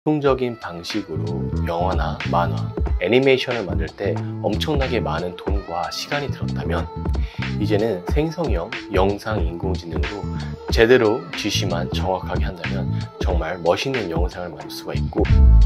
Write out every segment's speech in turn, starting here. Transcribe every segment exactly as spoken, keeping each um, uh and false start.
전통적인 방식으로 영화나 만화, 애니메이션을 만들 때 엄청나게 많은 돈과 시간이 들었다면 이제는 생성형 영상 인공지능으로 제대로 지시만 정확하게 한다면 정말 멋있는 영상을 만들 수가 있고,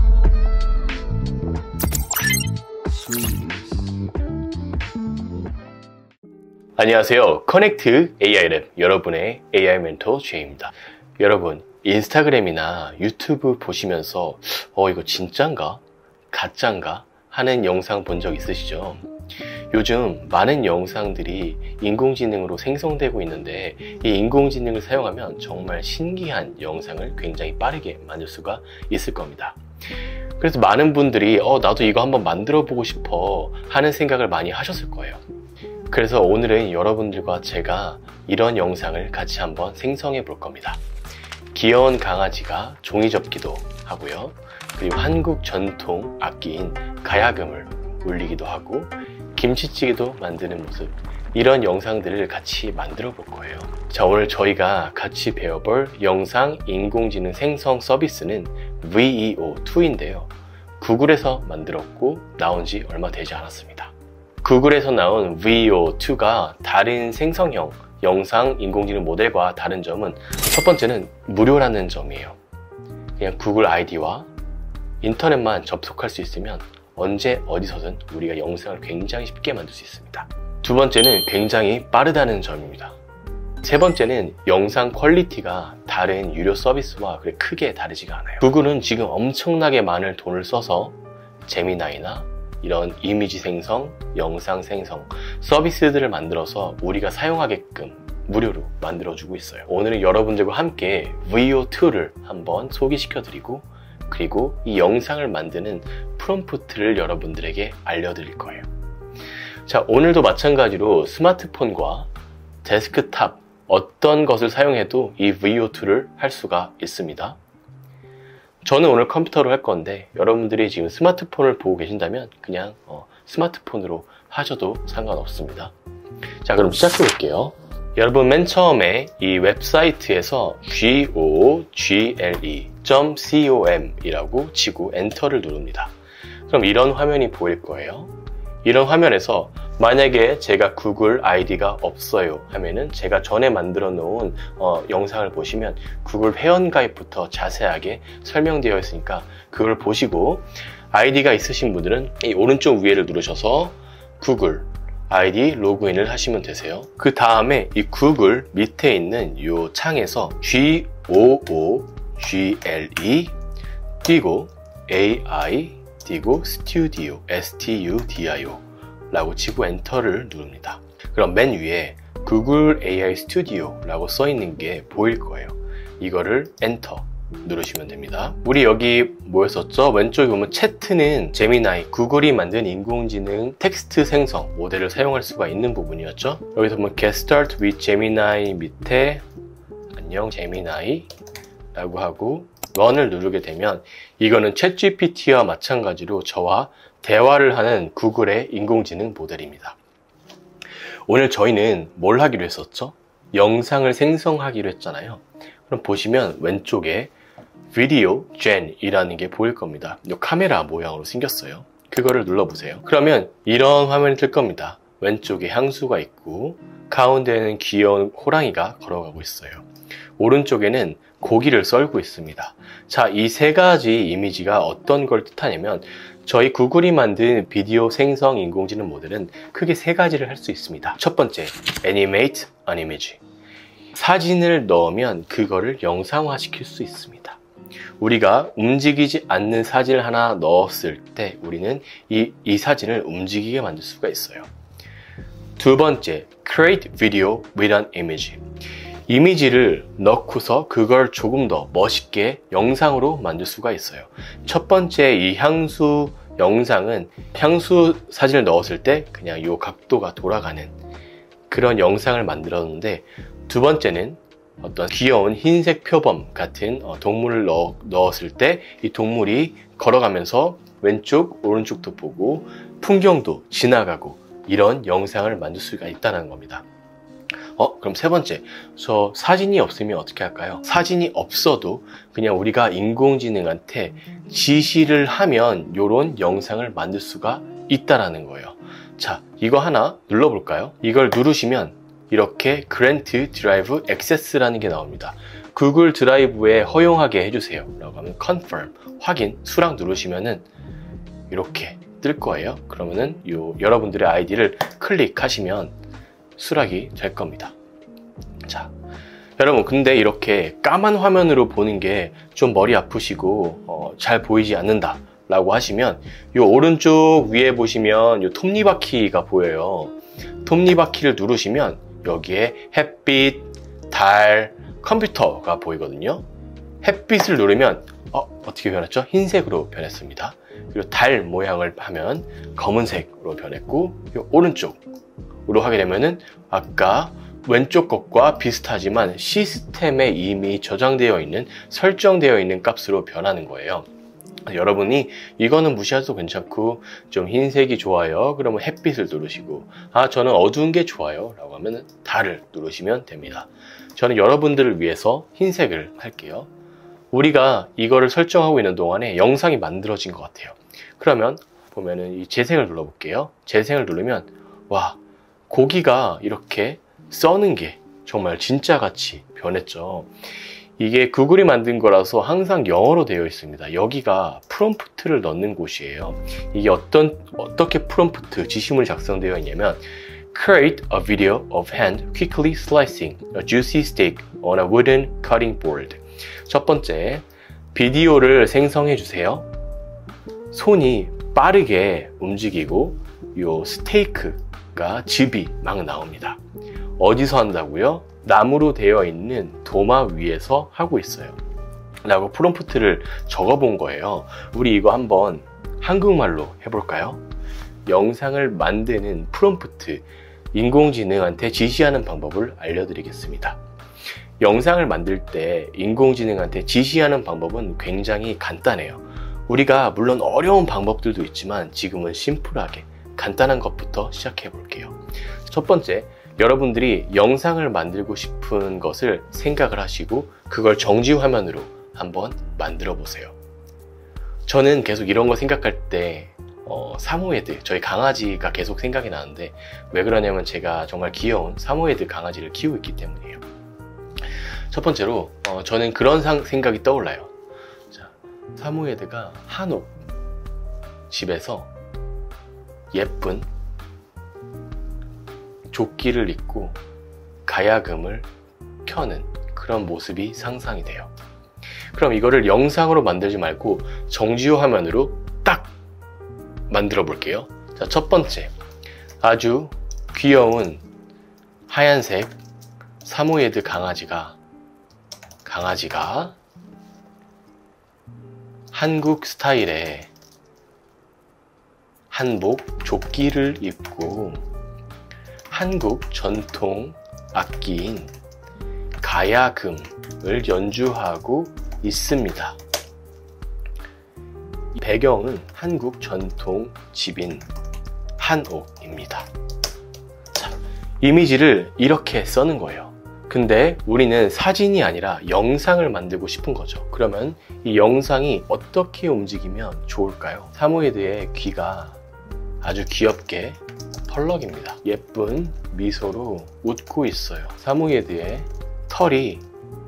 안녕하세요. 커넥트 에이아이랩 여러분의 에이아이 멘토 제이입니다. 여러분, 인스타그램이나 유튜브 보시면서 어 이거 진짠가? 가짠가? 하는 영상 본 적 있으시죠? 요즘 많은 영상들이 인공지능으로 생성되고 있는데 이 인공지능을 사용하면 정말 신기한 영상을 굉장히 빠르게 만들 수가 있을 겁니다. 그래서 많은 분들이 어 나도 이거 한번 만들어 보고 싶어 하는 생각을 많이 하셨을 거예요. 그래서 오늘은 여러분들과 제가 이런 영상을 같이 한번 생성해 볼 겁니다. 귀여운 강아지가 종이접기도 하고요. 그리고 한국 전통 악기인 가야금을 울리기도 하고 김치찌개도 만드는 모습, 이런 영상들을 같이 만들어 볼 거예요. 자, 오늘 저희가 같이 배워볼 영상 인공지능 생성 서비스는 브이이오 투인데요. 구글에서 만들었고 나온 지 얼마 되지 않았습니다. 구글에서 나온 브이이오 투가 다른 생성형 영상 인공지능 모델과 다른 점은 첫 번째는 무료라는 점이에요. 그냥 구글 아이디와 인터넷만 접속할 수 있으면 언제 어디서든 우리가 영상을 굉장히 쉽게 만들 수 있습니다. 두 번째는 굉장히 빠르다는 점입니다. 세 번째는 영상 퀄리티가 다른 유료 서비스와 그렇게 크게 다르지가 않아요. 구글은 지금 엄청나게 많은 돈을 써서 제미나이나 이런 이미지 생성, 영상 생성 서비스들을 만들어서 우리가 사용하게끔 무료로 만들어주고 있어요. 오늘은 여러분들과 함께 브이이오 투를 한번 소개시켜 드리고, 그리고 이 영상을 만드는 프롬프트를 여러분들에게 알려드릴 거예요. 자, 오늘도 마찬가지로 스마트폰과 데스크탑 어떤 것을 사용해도 이 브이이오 투를 할 수가 있습니다. 저는 오늘 컴퓨터로 할 건데 여러분들이 지금 스마트폰을 보고 계신다면 그냥 어, 스마트폰으로 하셔도 상관없습니다. 자, 그럼 시작해 볼게요. 여러분, 맨 처음에 이 웹사이트에서 고gle 점 com 이라고 치고 엔터를 누릅니다. 그럼 이런 화면이 보일 거예요. 이런 화면에서 만약에 제가 구글 아이디가 없어요 하면은 제가 전에 만들어 놓은 어, 영상을 보시면 구글 회원가입부터 자세하게 설명되어 있으니까 그걸 보시고, 아이디가 있으신 분들은 이 오른쪽 위에를 누르셔서 구글 아이디 로그인을 하시면 되세요. 그 다음에 이 구글 밑에 있는 이 창에서 고gle 띄고 에이아이 띄고 스튜디오 에스티유디아이오 라고 치고 엔터를 누릅니다. 그럼 맨 위에 구글 에이아이 스튜디오 라고 써 있는 게 보일 거예요. 이거를 엔터 누르시면 됩니다. 우리 여기 뭐였었죠? 왼쪽에 보면 채트는 제미나이, 구글이 만든 인공지능 텍스트 생성 모델을 사용할 수가 있는 부분이었죠. 여기서 보면 Get Start with Gemini 밑에 안녕 제미나이 라고 하고 런을 누르게 되면 이거는 챗지피티와 마찬가지로 저와 대화를 하는 구글의 인공지능 모델입니다. 오늘 저희는 뭘 하기로 했었죠? 영상을 생성하기로 했잖아요. 그럼 보시면 왼쪽에 비디오 젠 이라는 게 보일 겁니다. 이 카메라 모양으로 생겼어요. 그거를 눌러보세요. 그러면 이런 화면이 뜰 겁니다. 왼쪽에 향수가 있고 가운데에는 귀여운 호랑이가 걸어가고 있어요. 오른쪽에는 고기를 썰고 있습니다. 자, 이 세 가지 이미지가 어떤 걸 뜻하냐면 저희 구글이 만든 비디오 생성 인공지능 모델은 크게 세 가지를 할 수 있습니다. 첫 번째, Animate an image. 사진을 넣으면 그거를 영상화 시킬 수 있습니다. 우리가 움직이지 않는 사진을 하나 넣었을 때 우리는 이, 이 사진을 움직이게 만들 수가 있어요. 두 번째, Create video with an image. 이미지를 넣고서 그걸 조금 더 멋있게 영상으로 만들 수가 있어요. 첫 번째 이 향수 영상은 향수 사진을 넣었을 때 그냥 이 각도가 돌아가는 그런 영상을 만들었는데, 두 번째는 어떤 귀여운 흰색 표범 같은 동물을 넣, 넣었을 때 이 동물이 걸어가면서 왼쪽 오른쪽도 보고 풍경도 지나가고 이런 영상을 만들 수가 있다는 겁니다. 어, 그럼 세 번째, 저 사진이 없으면 어떻게 할까요? 사진이 없어도 그냥 우리가 인공지능한테 지시를 하면 이런 영상을 만들 수가 있다라는 거예요. 자, 이거 하나 눌러볼까요? 이걸 누르시면 이렇게 Grant Drive Access라는 게 나옵니다. 구글 드라이브에 허용하게 해주세요 라고 하면 Confirm, 확인, 수락 누르시면은 이렇게 뜰 거예요. 그러면은 요 여러분들의 아이디를 클릭하시면 수락이 될 겁니다. 자, 여러분, 근데 이렇게 까만 화면으로 보는 게 좀 머리 아프시고 어, 잘 보이지 않는다 라고 하시면 요 오른쪽 위에 보시면 요 톱니바퀴가 보여요. 톱니바퀴를 누르시면 여기에 햇빛, 달, 컴퓨터가 보이거든요. 햇빛을 누르면 어, 어떻게 변했죠? 흰색으로 변했습니다. 그리고 달 모양을 하면 검은색으로 변했고, 요 오른쪽으로 하게 되면은 아까 왼쪽 것과 비슷하지만 시스템에 이미 저장되어 있는, 설정되어 있는 값으로 변하는 거예요. 여러분이 이거는 무시해도 괜찮고 좀 흰색이 좋아요 그러면 햇빛을 누르시고, 아 저는 어두운 게 좋아요 라고 하면 달을 누르시면 됩니다. 저는 여러분들을 위해서 흰색을 할게요. 우리가 이거를 설정하고 있는 동안에 영상이 만들어진 것 같아요. 그러면 보면은 이 재생을 눌러볼게요. 재생을 누르면 와, 고기가 이렇게 써는 게 정말 진짜같이 변했죠. 이게 구글이 만든 거라서 항상 영어로 되어 있습니다. 여기가 프롬프트를 넣는 곳이에요. 이게 어떤, 어떻게 프롬프트, 지시문이 작성되어 있냐면 Create a video of hand quickly slicing a juicy steak on a wooden cutting board. 첫 번째, 비디오를 생성해 주세요. 손이 빠르게 움직이고 요 스테이크가 즙이 막 나옵니다. 어디서 한다고요? 나무로 되어 있는 도마 위에서 하고 있어요 라고 프롬프트를 적어 본 거예요. 우리 이거 한번 한국말로 해볼까요? 영상을 만드는 프롬프트, 인공지능한테 지시하는 방법을 알려드리겠습니다. 영상을 만들 때 인공지능한테 지시하는 방법은 굉장히 간단해요. 우리가 물론 어려운 방법들도 있지만 지금은 심플하게 간단한 것부터 시작해 볼게요. 첫 번째, 여러분들이 영상을 만들고 싶은 것을 생각을 하시고 그걸 정지 화면으로 한번 만들어 보세요. 저는 계속 이런 거 생각할 때 어, 사모예드, 저희 강아지가 계속 생각이 나는데 왜 그러냐면 제가 정말 귀여운 사모예드 강아지를 키우고 있기 때문이에요. 첫 번째로 어, 저는 그런 상, 생각이 떠올라요. 자, 사모예드가 한옥 집에서 예쁜 조끼를 입고 가야금을 켜는 그런 모습이 상상이 돼요. 그럼 이거를 영상으로 만들지 말고 정지호 화면으로 딱 만들어 볼게요. 자, 첫 번째, 아주 귀여운 하얀색 사모예드 강아지가 강아지가 한국 스타일의 한복 조끼를 입고 한국 전통 악기인 가야금을 연주하고 있습니다. 배경은 한국 전통 집인 한옥입니다. 자, 이미지를 이렇게 써는 거예요. 근데 우리는 사진이 아니라 영상을 만들고 싶은 거죠. 그러면 이 영상이 어떻게 움직이면 좋을까요? 사모예드의 귀가 아주 귀엽게 펄럭입니다. 예쁜 미소로 웃고 있어요. 사모예드의 털이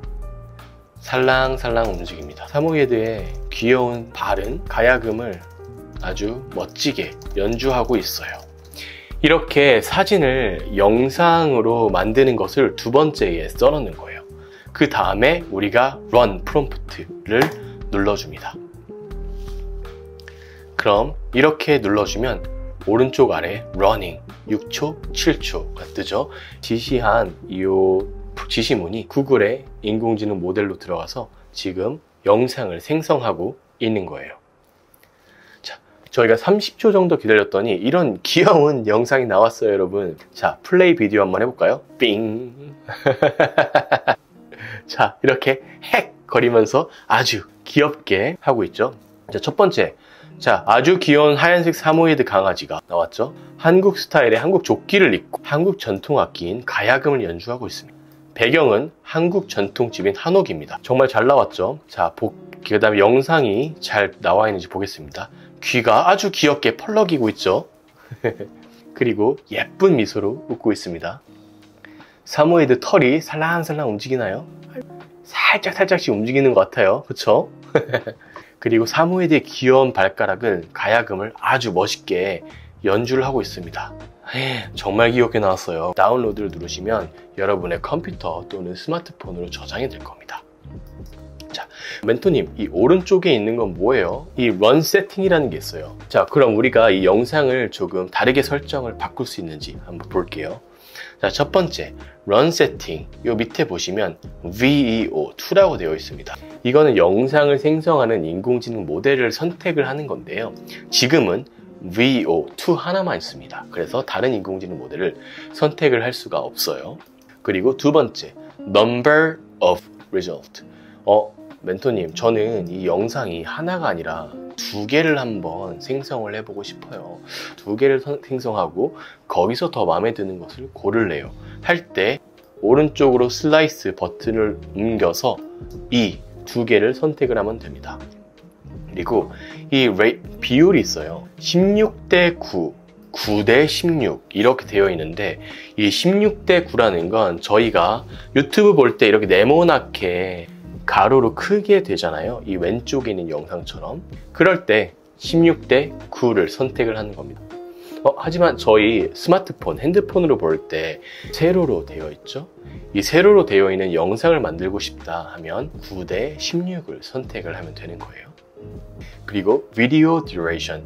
살랑살랑 움직입니다. 사모예드의 귀여운 발은 가야금을 아주 멋지게 연주하고 있어요. 이렇게 사진을 영상으로 만드는 것을 두 번째에 써놓는 거예요. 그 다음에 우리가 Run 프롬프트를 눌러줍니다. 그럼 이렇게 눌러주면 오른쪽 아래 Running 육 초, 칠 초가 뜨죠. 지시한 이 지시문이 구글의 인공지능 모델로 들어가서 지금 영상을 생성하고 있는 거예요. 자, 저희가 삼십 초 정도 기다렸더니 이런 귀여운 영상이 나왔어요, 여러분. 자, 플레이 비디오 한번 해볼까요? 삥. 자, 이렇게 핵 거리면서 아주 귀엽게 하고 있죠. 자, 첫 번째. 자, 아주 귀여운 하얀색 사모예드 강아지가 나왔죠. 한국 스타일의 한국 조끼를 입고 한국 전통 악기인 가야금을 연주하고 있습니다. 배경은 한국 전통집인 한옥입니다. 정말 잘 나왔죠. 자, 그 다음에 영상이 잘 나와 있는지 보겠습니다. 귀가 아주 귀엽게 펄럭이고 있죠. 그리고 예쁜 미소로 웃고 있습니다. 사모예드 털이 살랑살랑 움직이나요? 살짝 살짝씩 움직이는 것 같아요. 그쵸? 그리고 사모예드의 귀여운 발가락은 가야금을 아주 멋있게 연주를 하고 있습니다. 정말 귀엽게 나왔어요. 다운로드를 누르시면 여러분의 컴퓨터 또는 스마트폰으로 저장이 될 겁니다. 자, 멘토님, 이 오른쪽에 있는 건 뭐예요? 이 런 세팅이라는 게 있어요. 자, 그럼 우리가 이 영상을 조금 다르게 설정을 바꿀 수 있는지 한번 볼게요. 자, 첫 번째, 런 세팅. 요 밑에 보시면 브이오 이라고 되어 있습니다. 이거는 영상을 생성하는 인공지능 모델을 선택을 하는 건데요. 지금은 브이오 이 하나만 있습니다. 그래서 다른 인공지능 모델을 선택을 할 수가 없어요. 그리고 두 번째, number of result. 어, 멘토님, 저는 이 영상이 하나가 아니라 두 개를 한번 생성을 해보고 싶어요. 두 개를 생성하고 거기서 더 마음에 드는 것을 고를래요. 할 때 오른쪽으로 슬라이스 버튼을 옮겨서 이 두 개를 선택을 하면 됩니다. 그리고 이 레이, 비율이 있어요. 십육 대 구, 구 대 십육 이렇게 되어 있는데 이 십육 대 구라는 건 저희가 유튜브 볼 때 이렇게 네모나게 가로로 크게 되잖아요. 이 왼쪽에 있는 영상처럼. 그럴 때 십육 대 구를 선택을 하는 겁니다. 어, 하지만 저희 스마트폰, 핸드폰으로 볼 때 세로로 되어 있죠. 이 세로로 되어 있는 영상을 만들고 싶다 하면 구 대 십육을 선택을 하면 되는 거예요. 그리고 Video Duration.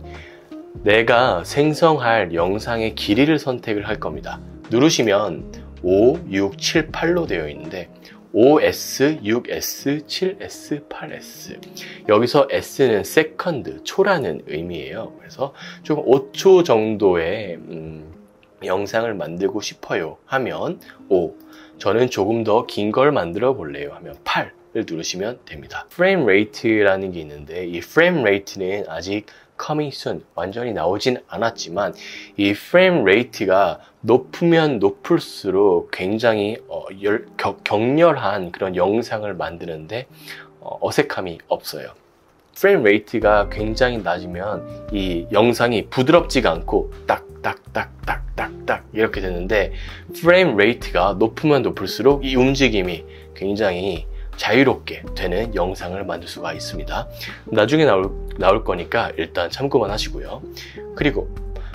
내가 생성할 영상의 길이를 선택을 할 겁니다. 누르시면 오, 육, 칠, 팔로 되어 있는데 오 에스, 육 에스, 칠 에스, 팔 에스. 여기서 S는 second, 초라는 의미예요. 그래서 좀 오 초 정도의 음, 영상을 만들고 싶어요 하면 오, 저는 조금 더 긴 걸 만들어 볼래요 하면 팔을 누르시면 됩니다. 프레임 레이트라는 게 있는데 이 프레임 레이트는 아직 coming soon, 완전히 나오진 않았지만 이 프레임 레이트가 높으면 높을수록 굉장히 어, 열, 겨, 격렬한 그런 영상을 만드는데 어, 어색함이 없어요. 프레임 레이트가 굉장히 낮으면 이 영상이 부드럽지가 않고 딱딱딱딱딱딱 이렇게 되는데 프레임 레이트가 높으면 높을수록 이 움직임이 굉장히 자유롭게 되는 영상을 만들 수가 있습니다. 나중에 나올, 나올 거니까 일단 참고만 하시고요. 그리고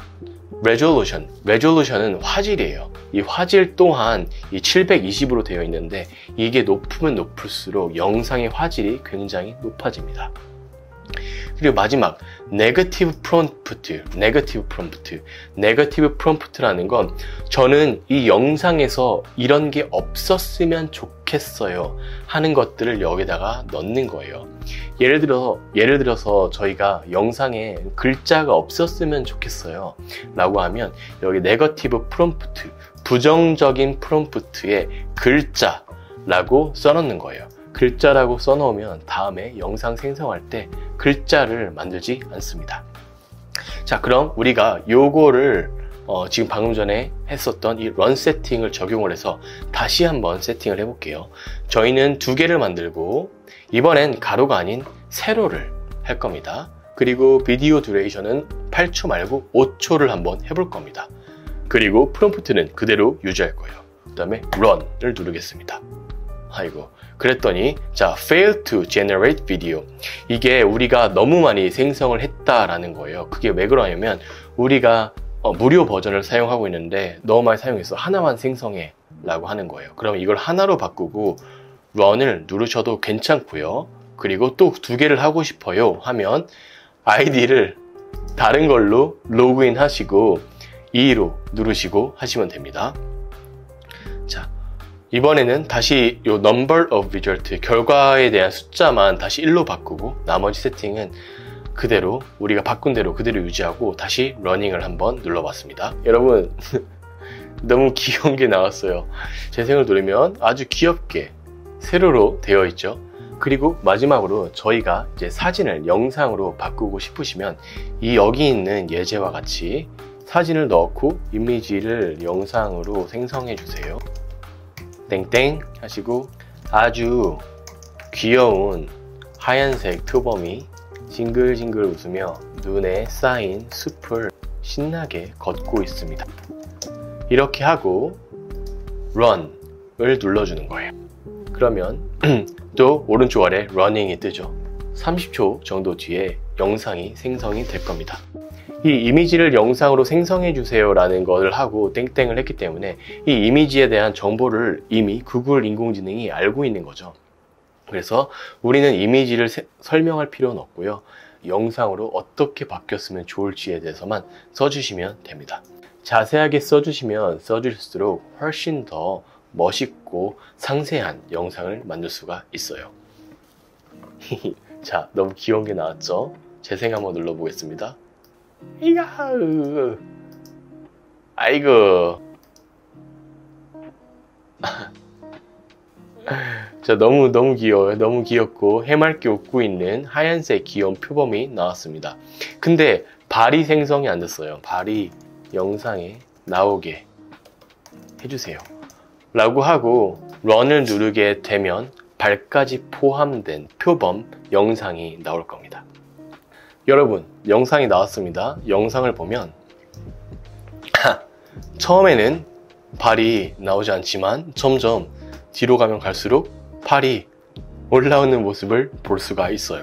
레졸루션, 레졸루션은 화질이에요. 이 화질 또한 이 칠백이십으로 되어 있는데 이게 높으면 높을수록 영상의 화질이 굉장히 높아집니다. 그리고 마지막 네거티브 프롬프트, 네거티브 프롬프트, 네거티브 프롬프트라는 건 저는 이 영상에서 이런 게 없었으면 좋겠어요 하는 것들을 여기다가 넣는 거예요. 예를 들어 예를 들어서 저희가 영상에 글자가 없었으면 좋겠어요 라고 하면 여기 네거티브 프롬프트, 부정적인 프롬프트에 글자라고 써놓는 거예요. 글자라고 써놓으면 다음에 영상 생성할 때 글자를 만들지 않습니다. 자, 그럼 우리가 요거를 어, 지금 방금 전에 했었던 이 런 세팅을 적용을 해서 다시 한번 세팅을 해볼게요. 저희는 두 개를 만들고 이번엔 가로가 아닌 세로를 할 겁니다. 그리고 비디오 듀레이션은 팔 초 말고 오 초를 한번 해볼 겁니다. 그리고 프롬프트는 그대로 유지할 거예요. 그 다음에 run을 누르겠습니다. 아이고, 그랬더니 자, fail to generate video. 이게 우리가 너무 많이 생성을 했다라는 거예요. 그게 왜 그러냐면 우리가 어, 무료 버전을 사용하고 있는데 너무 많이 사용해서 하나만 생성해 라고 하는 거예요. 그럼 이걸 하나로 바꾸고 run을 누르셔도 괜찮고요. 그리고 또 두 개를 하고 싶어요 하면 아이디를 다른 걸로 로그인 하시고 이로 누르시고 하시면 됩니다. 자, 이번에는 다시 요 number of result, 결과에 대한 숫자만 다시 일로 바꾸고 나머지 세팅은 그대로 우리가 바꾼 대로 그대로 유지하고 다시 러닝을 한번 눌러봤습니다. 여러분 너무 귀여운 게 나왔어요. 재생을 누르면 아주 귀엽게 세로로 되어 있죠. 그리고 마지막으로 저희가 이제 사진을 영상으로 바꾸고 싶으시면 이 여기 있는 예제와 같이 사진을 넣고 이미지를 영상으로 생성해 주세요. 땡땡 하시고 아주 귀여운 하얀색 표범이 징글징글 웃으며 눈에 쌓인 숲을 신나게 걷고 있습니다. 이렇게 하고 run을 눌러주는 거예요. 그러면 또 오른쪽 아래 running이 뜨죠. 삼십 초 정도 뒤에 영상이 생성이 될 겁니다. 이 이미지를 영상으로 생성해 주세요 라는 것을 하고 땡땡을 했기 때문에 이 이미지에 대한 정보를 이미 구글 인공지능이 알고 있는 거죠. 그래서 우리는 이미지를 세, 설명할 필요는 없고요. 영상으로 어떻게 바뀌었으면 좋을지에 대해서만 써주시면 됩니다. 자세하게 써주시면 써줄수록 훨씬 더 멋있고 상세한 영상을 만들 수가 있어요. 자, 너무 귀여운 게 나왔죠? 재생 한번 눌러보겠습니다. 이야, 아이고. 자, 너무 너무 귀여워요. 너무 귀엽고 해맑게 웃고 있는 하얀색 귀여운 표범이 나왔습니다. 근데 발이 생성이 안 됐어요. 발이 영상에 나오게 해주세요 라고 하고 run을 누르게 되면 발까지 포함된 표범 영상이 나올 겁니다. 여러분, 영상이 나왔습니다. 영상을 보면 처음에는 발이 나오지 않지만 점점 뒤로 가면 갈수록 팔이 올라오는 모습을 볼 수가 있어요.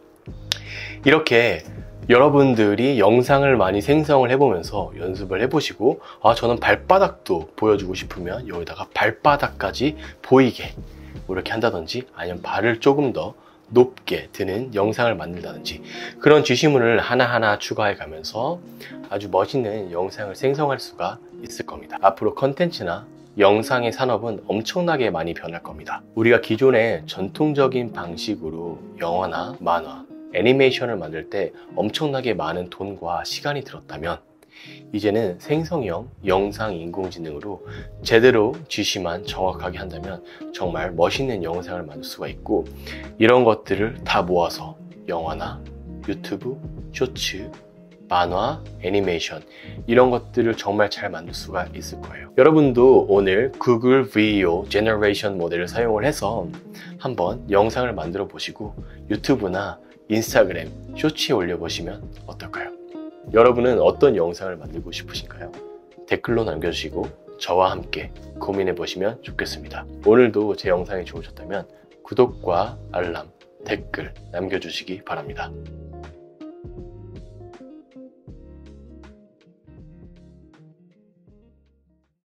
이렇게 여러분들이 영상을 많이 생성을 해보면서 연습을 해보시고 아 저는 발바닥도 보여주고 싶으면 여기다가 발바닥까지 보이게 이렇게 한다든지 아니면 발을 조금 더 높게 드는 영상을 만든다든지 그런 지시문을 하나하나 추가해 가면서 아주 멋있는 영상을 생성할 수가 있을 겁니다. 앞으로 컨텐츠나 영상의 산업은 엄청나게 많이 변할 겁니다. 우리가 기존의 전통적인 방식으로 영화나 만화, 애니메이션을 만들 때 엄청나게 많은 돈과 시간이 들었다면 이제는 생성형 영상 인공지능으로 제대로 지시만 정확하게 한다면 정말 멋있는 영상을 만들 수가 있고 이런 것들을 다 모아서 영화나 유튜브, 쇼츠, 만화, 애니메이션 이런 것들을 정말 잘 만들 수가 있을 거예요. 여러분도 오늘 구글 브이오 제너레이션 모델을 사용을 해서 한번 영상을 만들어 보시고 유튜브나 인스타그램, 쇼츠에 올려보시면 어떨까요? 여러분은 어떤 영상을 만들고 싶으신가요? 댓글로 남겨주시고 저와 함께 고민해 보시면 좋겠습니다. 오늘도 제 영상이 좋으셨다면 구독과 알람, 댓글 남겨주시기 바랍니다.